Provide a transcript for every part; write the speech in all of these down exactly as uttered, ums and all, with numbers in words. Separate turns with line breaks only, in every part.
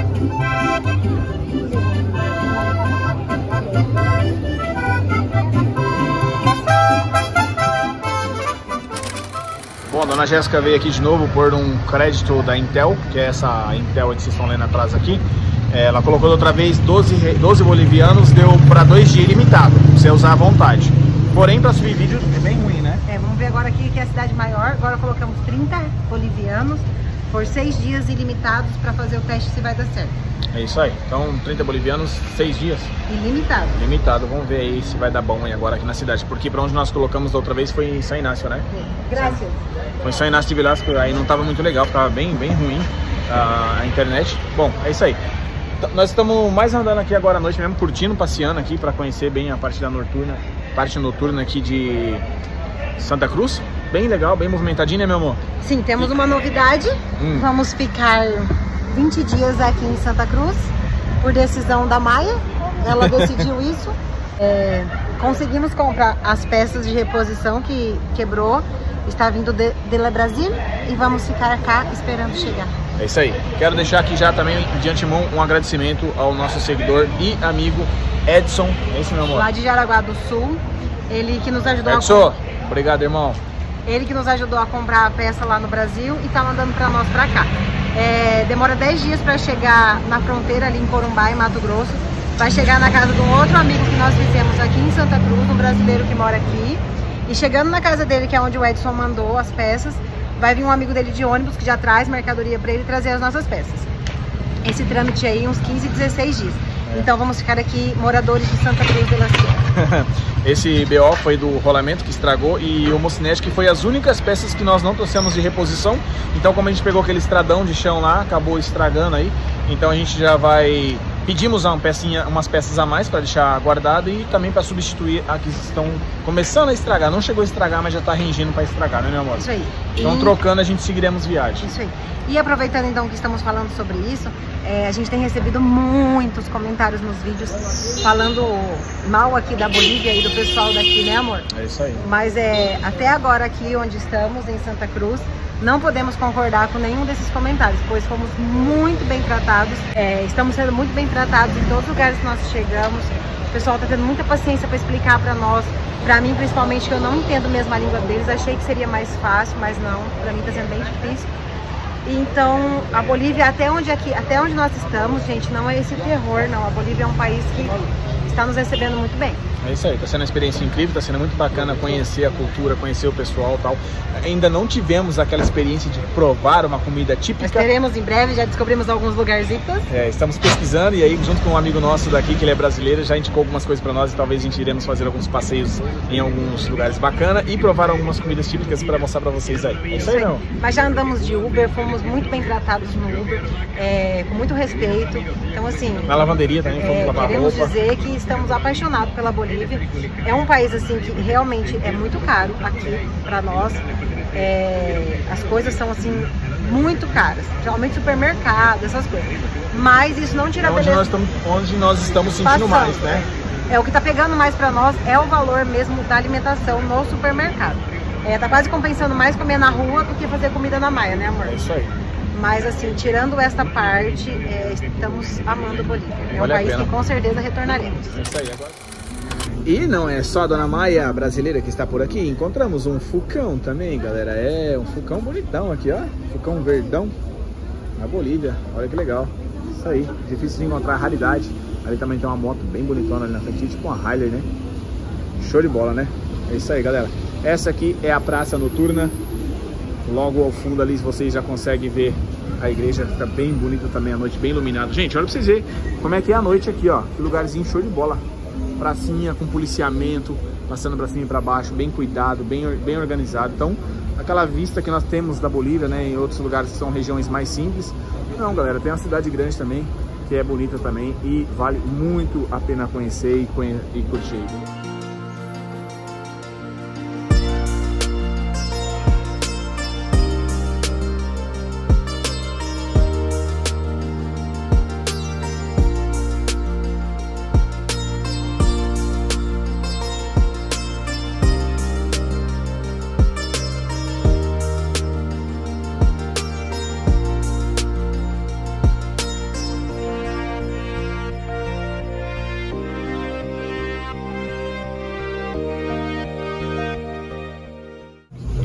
Bom, a dona Jéssica veio aqui de novo por um crédito da Intel, que é essa Intel que vocês estão lendo atrás aqui. Ela colocou outra vez doze, doze bolivianos, deu para dois dias ilimitado, pra você usar à vontade. Porém, para subir vídeo é bem ruim, né?
É, vamos ver agora aqui que é a cidade maior. Agora colocamos trinta bolivianos por seis dias ilimitados para fazer o teste se vai dar certo.
É isso aí. Então, trinta bolivianos, seis dias.
Ilimitado.
Ilimitado. Vamos ver aí se vai dar bom aí agora aqui na cidade. Porque para onde nós colocamos da outra vez foi em São Inácio, né?
É. Graças.
Foi em São Inácio de Vilasco, aí não estava muito legal, ficava bem, bem ruim a, a internet. Bom, é isso aí. Nós estamos mais andando aqui agora à noite mesmo, curtindo, passeando aqui para conhecer bem a parte da noturna, parte noturna aqui de Santa Cruz. Bem legal, bem movimentadinho, né, meu amor?
Sim, temos uma novidade. Hum. Vamos ficar vinte dias aqui em Santa Cruz, por decisão da Maia. Ela decidiu isso. É, conseguimos comprar as peças de reposição que quebrou. Está vindo de, de La Brasil e vamos ficar cá esperando chegar.
É isso aí. Quero deixar aqui já também de antemão um agradecimento ao nosso seguidor e amigo Edson. É isso, meu amor?
Lá de Jaraguá do Sul. Ele que nos ajudou
Edson,
a...
obrigado, irmão.
Ele que nos ajudou a comprar a peça lá no Brasil e tá mandando para nós para cá. É, demora dez dias para chegar na fronteira ali em Corumbá, em Mato Grosso. Vai chegar na casa de um outro amigo que nós fizemos aqui em Santa Cruz, um brasileiro que mora aqui. E chegando na casa dele, que é onde o Edson mandou as peças, vai vir um amigo dele de ônibus que já traz mercadoria para ele trazer as nossas peças. Esse trâmite aí, uns quinze, dezesseis dias. É. Então vamos ficar aqui, moradores de Santa Cruz de la Sierra.
Esse B O foi do rolamento que estragou e o mocinete, que foi as únicas peças que nós não trouxemos de reposição. Então, como a gente pegou aquele estradão de chão lá, acabou estragando aí. Então a gente já vai... Pedimos uma pecinha, umas peças a mais para deixar guardado e também para substituir a que estão começando a estragar. Não chegou a estragar, mas já está rengindo para estragar, né, meu amor?
Isso aí.
Então, e... trocando, a gente seguiremos viagem.
Isso aí. E aproveitando então que estamos falando sobre isso, é, a gente tem recebido muitos comentários nos vídeos falando mal aqui da Bolívia e do pessoal daqui, né, amor?
É isso aí.
Mas é, até agora aqui onde estamos, em Santa Cruz, não podemos concordar com nenhum desses comentários, pois fomos muito bem tratados, é, estamos sendo muito bem tratados em todos os lugares que nós chegamos. O pessoal está tendo muita paciência para explicar para nós, para mim principalmente, que eu não entendo mesmo a língua deles. Achei que seria mais fácil, mas não, para mim está sendo bem difícil. Então, a Bolívia, até onde, aqui, até onde nós estamos, gente, não é esse terror, não. A Bolívia é um país que está nos recebendo muito bem.
É isso aí, está sendo uma experiência incrível, está sendo muito bacana conhecer a cultura, conhecer o pessoal e tal. Ainda não tivemos aquela experiência de provar uma comida típica.
Nós teremos em breve, já descobrimos alguns lugarzitos.
É, estamos pesquisando e aí junto com um amigo nosso daqui, que ele é brasileiro, já indicou algumas coisas para nós e talvez a gente iremos fazer alguns passeios em alguns lugares bacanas e provar algumas comidas típicas para mostrar para vocês aí. É isso aí, não?
Mas já andamos de Uber, fomos muito bem tratados no Uber, é, com muito respeito. Então assim...
Na lavanderia também, fomos
é,
lavar
queremos
roupa.
dizer que estamos apaixonados pela Bolívia. É um país assim que realmente é muito caro aqui para nós. É, as coisas são assim muito caras, geralmente supermercado, essas coisas. Mas isso não tira a
beleza. Nós estamos, onde nós estamos sentindo
passando,
mais, né?
É, o que está pegando mais para nós é o valor mesmo da alimentação no supermercado. É, tá quase compensando mais comer na rua do que fazer comida na Maia, né, amor?
É isso aí.
Mas assim, tirando essa parte, é, estamos amando Bolívia. É
vale
um país que com certeza retornaremos.
É isso aí, agora. E não é só a Dona Maia brasileira que está por aqui, encontramos um Fucão também, galera. É um Fucão bonitão aqui, ó. Fucão verdão na Bolívia, olha que legal. Isso aí, difícil de encontrar, raridade. Ali também tem uma moto bem bonitona ali na frente, tipo uma Hilux, né? Show de bola, né? É isso aí, galera. Essa aqui é a praça noturna. Logo ao fundo ali vocês já conseguem ver a igreja, fica bem bonita também à noite, bem iluminado. Gente, olha pra vocês verem como é que é a noite aqui, ó. Que lugarzinho show de bola. Pracinha com policiamento, passando pra cima e pra baixo, bem cuidado, bem, bem organizado. Então, aquela vista que nós temos da Bolívia, né, em outros lugares que são regiões mais simples. Não, galera, tem uma cidade grande também, que é bonita também e vale muito a pena conhecer e, conhe e curtir.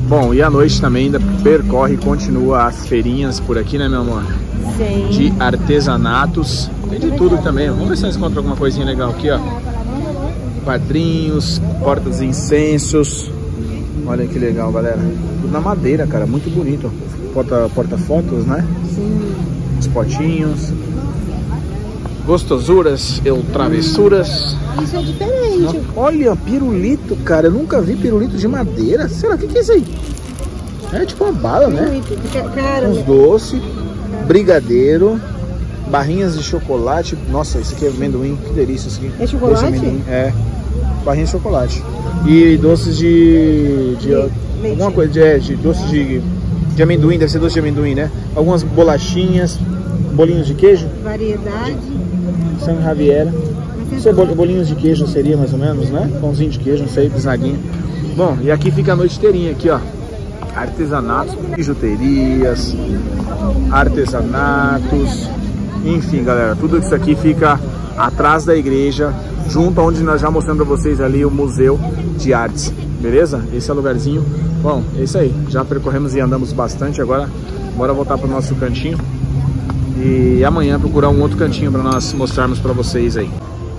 Bom, e à noite também ainda percorre e continua as feirinhas por aqui, né, meu amor?
Sim.
De artesanatos. Tem de tudo também. Vamos ver se nós encontramos alguma coisinha legal aqui, ó. Quadrinhos, portas de incensos. Olha que legal, galera. Tudo na madeira, cara. Muito bonito. Porta, porta-fotos, né?
Sim.
Os potinhos. Gostosuras e travessuras.
Isso é diferente.
Olha, pirulito, cara. Eu nunca vi pirulito de madeira. Será que que é isso aí? É tipo uma bala, né?
Cara,
uns doces, brigadeiro, barrinhas de chocolate. Nossa, isso aqui é amendoim. Que delícia isso aqui.
É chocolate?
Doce amendoim. É. Barrinha de chocolate. E doces de... de
Leite.
Alguma coisa de, é, de doces de, de amendoim. Deve ser doce de amendoim, né? Algumas bolachinhas. Bolinhos de queijo.
Variedade.
São Javiera. Isso é bolinhos de queijo seria mais ou menos, né? Pãozinho de queijo, não sei, bisnaguinha. Bom, e aqui fica a noite inteirinha aqui, ó. Artesanatos, bijuterias, artesanatos, enfim, galera, tudo isso aqui fica atrás da igreja, junto aonde nós já mostramos pra vocês ali o Museu de Artes, beleza? Esse é o lugarzinho. Bom, é isso aí, já percorremos e andamos bastante, agora bora voltar pro nosso cantinho e amanhã procurar um outro cantinho para nós mostrarmos para vocês aí.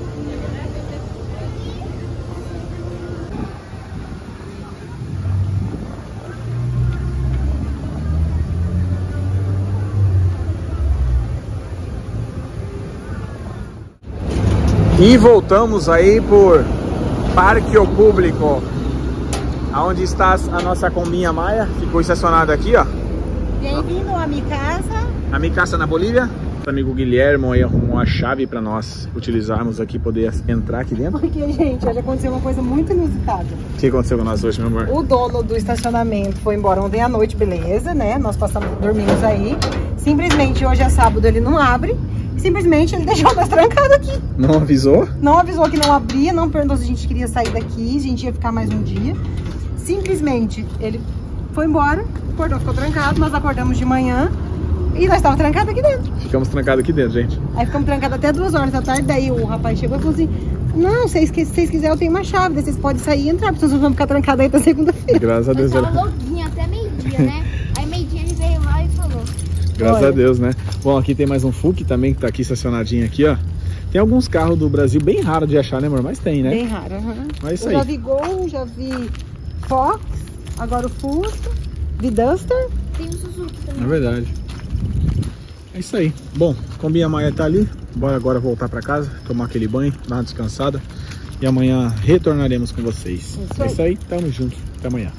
E voltamos aí por Parque ao Público, aonde está a nossa combinha Maia, ficou estacionada aqui, ó.
Bem-vindo a minha casa.
A minha casa na Bolívia. O amigo Guilherme aí arrumou a chave para nós utilizarmos aqui, poder entrar aqui dentro.
Porque, gente, hoje aconteceu uma coisa muito inusitada.
O que aconteceu com nós hoje, meu amor?
O dono do estacionamento foi embora ontem à noite, beleza, né? Nós passamos, dormimos aí. Simplesmente hoje é sábado, ele não abre. Simplesmente ele deixou nós trancados aqui.
Não avisou?
Não avisou que não abria, não perguntou se a gente queria sair daqui, a gente ia ficar mais um dia. Simplesmente ele foi embora, acordou, ficou trancado, nós acordamos de manhã e nós estávamos trancados aqui dentro.
Ficamos trancados aqui dentro, gente.
Aí ficamos trancados até duas horas da tarde, daí o rapaz chegou e falou assim, não, se vocês, vocês quiserem eu tenho uma chave, daí vocês podem sair e entrar, porque vocês vão ficar trancados aí até segunda-feira.
Graças a Deus.
Eu tava louquinha até meio-dia, né? Aí meio-dia ele veio lá e falou.
Graças
Olha.
a Deus, né? Bom, aqui tem mais um F U C também, que tá aqui estacionadinho aqui, ó. Tem alguns carros do Brasil bem raro de achar, né, amor? Mas tem, né?
Bem raro, uhum.
Mas isso
eu
aí.
já vi Gol, já vi Fox, agora o Fusca, vi Duster.
Tem um Suzuki também.
É verdade. É isso aí. Bom, combinha a Maia tá ali. Bora agora voltar pra casa, tomar aquele banho, dar uma descansada. E amanhã retornaremos com vocês.
Isso
É
aí.
isso aí, tamo junto. Até amanhã.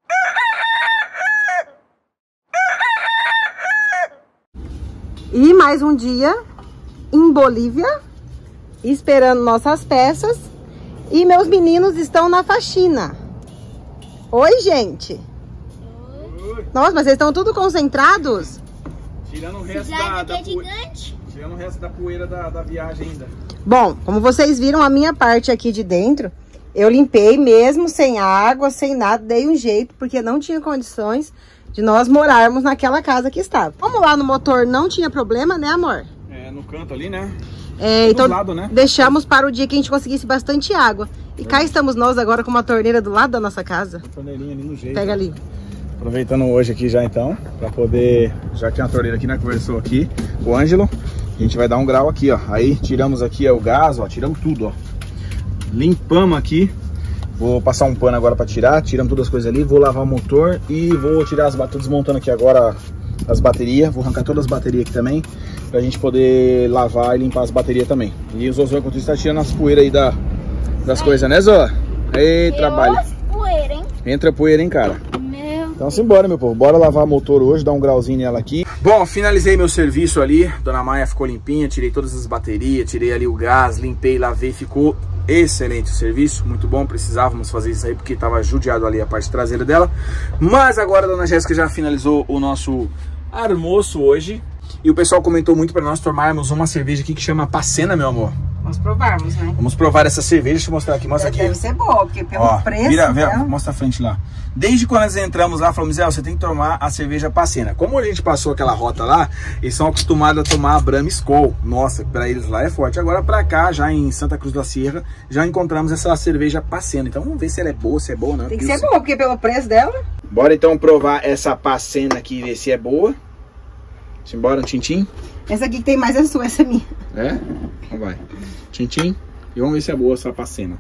E mais um dia em Bolívia, esperando nossas peças. E meus meninos estão na faxina. Oi, gente.
Oi.
Nossa, mas vocês estão tudo concentrados?
Tirando o
Esse
resto
slide
da,
aqui
da,
é
poe-
gigante.
Tirando o resto da poeira da, da viagem ainda.
Bom, como vocês viram a minha parte aqui de dentro, eu limpei mesmo sem água, sem nada, dei um jeito, porque não tinha condições de nós morarmos naquela casa que estava. Vamos lá no motor, não tinha problema, né, amor?
É, no canto ali, né?
É,
Do
então
lado, né?
deixamos para o dia que a gente conseguisse bastante água. E cá estamos nós agora com uma torneira do lado da nossa casa.
Torneirinha ali no jeito.
Pega ali.
Aproveitando hoje aqui já então, pra poder, já que tem uma torneira aqui, né, conversou aqui com o Ângelo, a gente vai dar um grau aqui, ó. Aí tiramos aqui ó, o gás, ó, tiramos tudo, ó. Limpamos aqui. Vou passar um pano agora pra tirar, tiramos todas as coisas ali, vou lavar o motor e vou tirar as baterias, desmontando aqui agora as baterias, vou arrancar todas as baterias aqui também, pra gente poder lavar e limpar as baterias também. E o Zozô, enquanto isso, tá tirando as poeiras aí da, das coisas, né, Zô? Ei, trabalho.
Poeira, hein?
Entra poeira, hein, cara?
Meu.
Então simbora, meu povo, bora lavar o motor hoje, dar um grauzinho nela aqui. Bom, finalizei meu serviço ali, Dona Maia ficou limpinha, tirei todas as baterias, tirei ali o gás, limpei, lavei, ficou excelente o serviço, muito bom, precisávamos fazer isso aí porque tava judiado ali a parte traseira dela. Mas agora a Dona Jéssica já finalizou o nosso almoço hoje e o pessoal comentou muito para nós tomarmos uma cerveja aqui que chama Pacena, meu amor.
Vamos provarmos, né?
Vamos provar essa cerveja, deixa eu mostrar aqui, mostra aqui.
Deve ser boa, porque pelo
Ó,
preço
vira, vira,
dela...
mostra a frente lá. Desde quando nós entramos lá, falamos, Zé, você tem que tomar a cerveja Pacena. Como a gente passou aquela rota lá, eles são acostumados a tomar a Brahma Skol. Nossa, pra eles lá é forte. Agora pra cá, já em Santa Cruz da Sierra, já encontramos essa cerveja Pacena. Então vamos ver se ela é boa, se é boa ou não.
Tem que ser boa, porque pelo preço dela...
Bora então provar essa Pacena aqui e ver se é boa. Simbora, um tintim.
Essa aqui que tem mais é sua, essa é minha.
É? Então vai. Tintim. E vamos ver se é boa essa Pacena.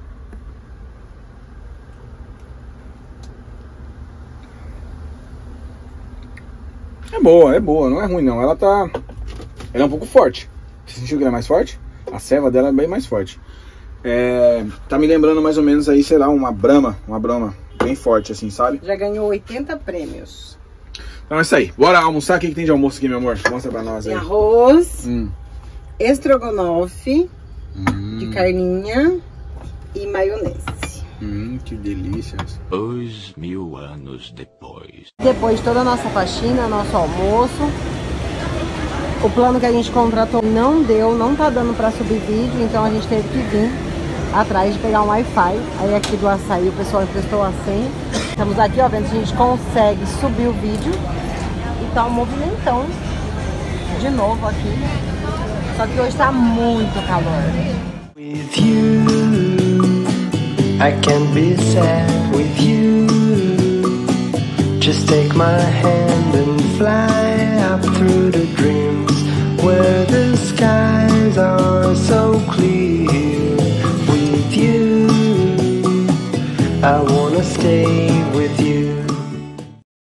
É boa, é boa, não é ruim não. Ela tá... Ela é um pouco forte. Você sentiu que ela é mais forte? A ceva dela é bem mais forte. É... Tá me lembrando mais ou menos aí, sei lá, uma Brahma. Uma Brahma bem forte assim, sabe?
Já ganhou oitenta prêmios.
Então é isso aí. Bora almoçar. O que, que tem de almoço aqui, meu amor? Mostra pra nós aí.
Tem arroz,
Hum.
estrogonofe,
Hum.
de carninha e maionese.
Hum, que delícia.
Dois mil anos depois.
Depois de toda a nossa faxina, nosso almoço, o plano que a gente contratou não deu, não tá dando pra subir vídeo, então a gente teve que vir atrás de pegar um Wi-Fi. Aí aqui do açaí o pessoal emprestou a senha. Estamos aqui, ó, vendo se a gente consegue subir o vídeo. E tá um movimentão de novo aqui. Só que hoje tá muito calor.
With you, I can't be sad with you. Just take my hand and fly up through the dreams where the skies are so clear. With you, I wanna stay with you.